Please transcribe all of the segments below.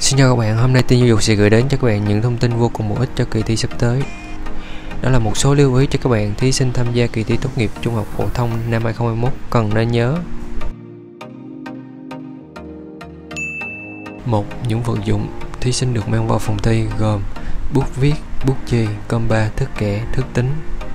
Xin chào các bạn, hôm nay Tin Giáo dục sẽ gửi đến cho các bạn những thông tin vô cùng bổ ích cho kỳ thi sắp tới. Đó là một số lưu ý cho các bạn thí sinh tham gia kỳ thi tốt nghiệp trung học phổ thông năm 2021 cần nên nhớ. 1. Những vật dụng thí sinh được mang vào phòng thi gồm bút viết, bút chì, compa, thước kẻ, thước tính.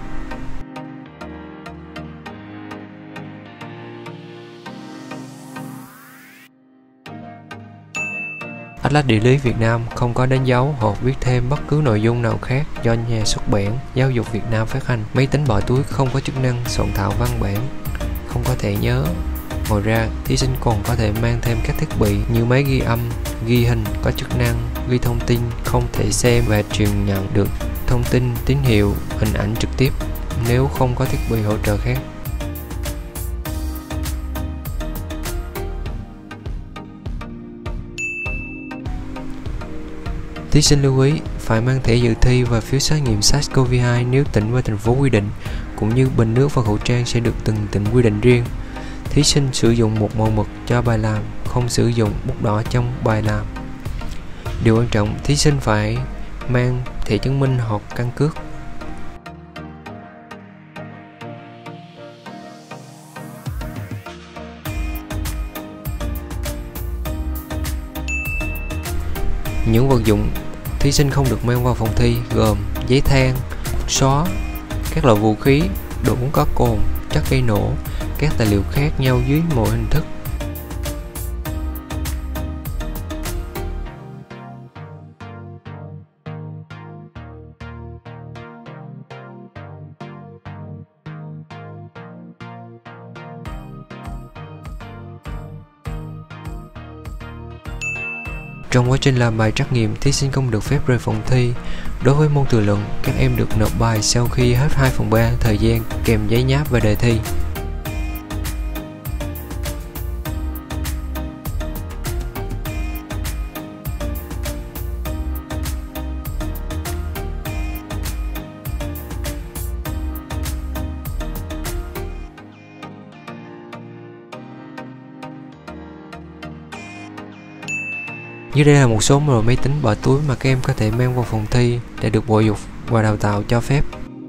Atlas Địa lý Việt Nam không có đánh dấu hoặc viết thêm bất cứ nội dung nào khác do nhà xuất bản Giáo dục Việt Nam phát hành. Máy tính bỏ túi không có chức năng soạn thảo văn bản, không có thể nhớ. Ngoài ra, thí sinh còn có thể mang thêm các thiết bị như máy ghi âm, ghi hình có chức năng ghi thông tin không thể xem và truyền nhận được thông tin, tín hiệu, hình ảnh trực tiếp nếu không có thiết bị hỗ trợ khác. Thí sinh lưu ý phải mang thẻ dự thi và phiếu xét nghiệm SARS-CoV-2 nếu tỉnh và thành phố quy định, cũng như bình nước và khẩu trang sẽ được từng tỉnh quy định riêng. Thí sinh sử dụng một màu mực cho bài làm, không sử dụng bút đỏ trong bài làm. Điều quan trọng, thí sinh phải mang thẻ chứng minh hoặc căn cước. Những vật dụng thí sinh không được mang vào phòng thi gồm giấy than, xóa, các loại vũ khí, đồ uống có cồn, chất gây nổ, các tài liệu khác nhau dưới mọi hình thức. Trong quá trình làm bài trắc nghiệm, thí sinh không được phép rời phòng thi. Đối với môn tự luận, các em được nộp bài sau khi hết 2/3 thời gian kèm giấy nháp và đề thi. Dưới đây là một số loại máy tính bỏ túi mà các em có thể mang vào phòng thi để được Bộ Giáo dục và Đào tạo cho phép.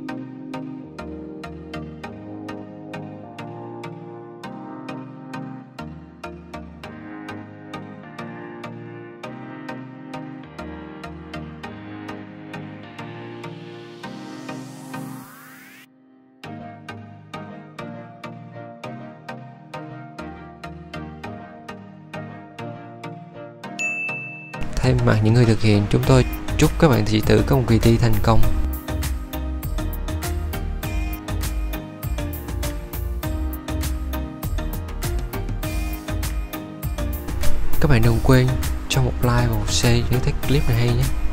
Thay mặt những người thực hiện, chúng tôi chúc các bạn sĩ tử có một kỳ thi thành công. Các bạn đừng quên cho một like và một share nếu thấy clip này hay nhé.